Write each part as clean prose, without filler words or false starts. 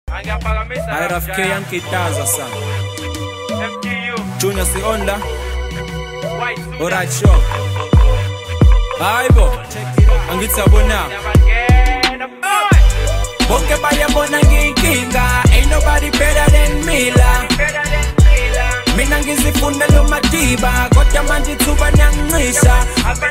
RFK yankitaza sana. Junior si on la. Alright, sure. Aibo, angitsabona. Bonke bayabona nginkinga, ain't nobody better than me la. Mina ngizifunda lo madiba, kodwa manje ithuba nyangisha.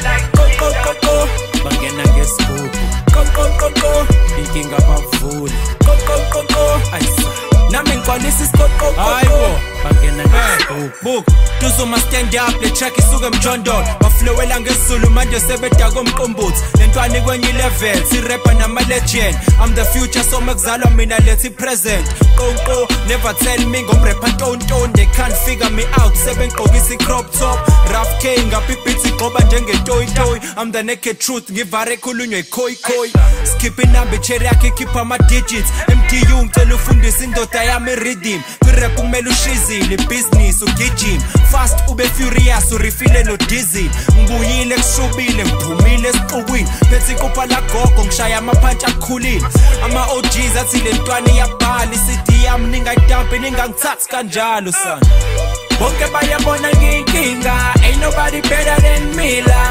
Go, bangena ngesigugu. Go, inkinga bavuli. Go, ayisa. Nami ngigcwalisa isikoko. Hayibo, bangena ngesigugu. Tuzuma stand up, le track isuke mjondolo. Baflowela ngesizulu manje sebeda komqombothi. Lentwana kwenye level, si rapper nama legend. I'm the future so makuzalwa mina lethi present. Go, never tell me ngomrapper tonton. They can't figure me out, sebengqokisa crop top. RFK ngapiphithi qoba njenge toy. I'm the naked truth, ngivare khulunywe khoi. Skipping number cherry yakhe keep my digits. MTU ngicela ufundisa indoda yami rhythm. Kwirap kumele ushizile business ugijima. Fast ube furious urefile no dizzy. Ngibuyile kushubile ngiphumile esiqhukwini. Bethi kupha la gogo ngishaya amaphantsha akhulile. Ama OGs athi le ntwana iyabhala iCD yami ningayidampi ningangithathi kanjalo sana. Bonke bayabona nginkinga, ain't nobody better than me la.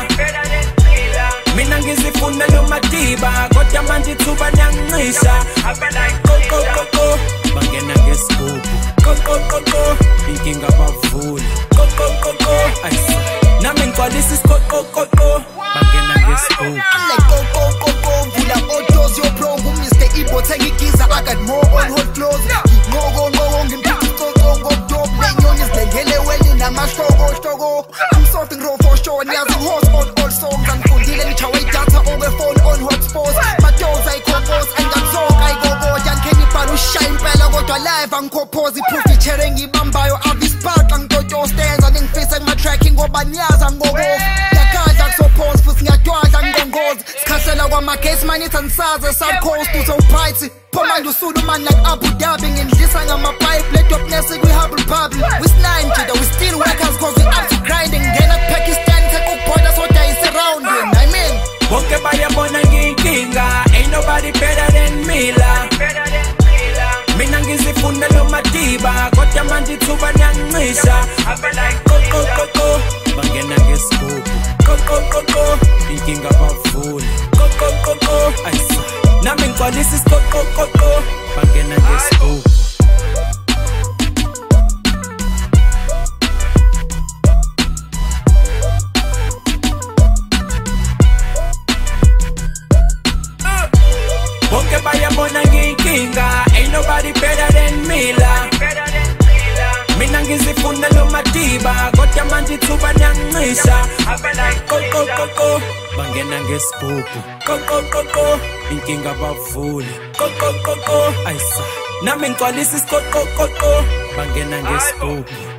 Mina ngizifunda lo madiba, kodwa manje ithuba nyangisha. Go, bangena ngesigugu. Go, inkinga bavuli. Go, ayisa. Nami ngigcwalisa isikoko. Bangena ngesigugu. I'm like go, vula autos, yo bro, Mr. Ibo, tengigiza, I got more on hold clothes. Go, ngimpithi ngodope, lenyoni zidengele weni namashoko. I'm sorting raw for sure, nyazi horse on all songs. Angifundile ngichawe idatha over phone on hotspots. Matoes ayikhophosi, angizonke ayigogo. Yankeni ibhala ushaya impela kodwa live angikhophozi. Proof ichere ngibambayo, avispark ngitoto stanza. Ngifisa kuma-tracking ngoba niyaza ngokofu. Yakadla kusophosi futhi ngiyadwadla ngongozi. Sikhasela kwamagesi manje ithandisaze South Coast uzowuphayithi. Manje usulu man like Abu Dhabi. Ngindlisa ngamapipe, let up nesi kwi-hubble bubble. We slime jida, we still workers cause we up to grinding. Ngena Pakistan, take ukubhoda soda i-surrounding. I mean bonke bayabona nginkinga, ain't nobody better than me la. Mina ngizifunda lo madiba, kodwa manje ithuba nyangisha. Go, bangena ngesigugu. Go, inkinga bavuli. Go, ayisa. Nami ngigcwalisa isikoko. Bangena ngesigugu. Bonke bayabona nginkinga, ain't nobody better than me la. Mina ngizifunda lo madiba, kodwa manje ithuba nyangisha. Go, bangena ngesigugu. Go, inkinga bavuli. Go, ayisa. Nami ngigcwalisa isikoko. Bangena ngesigugu.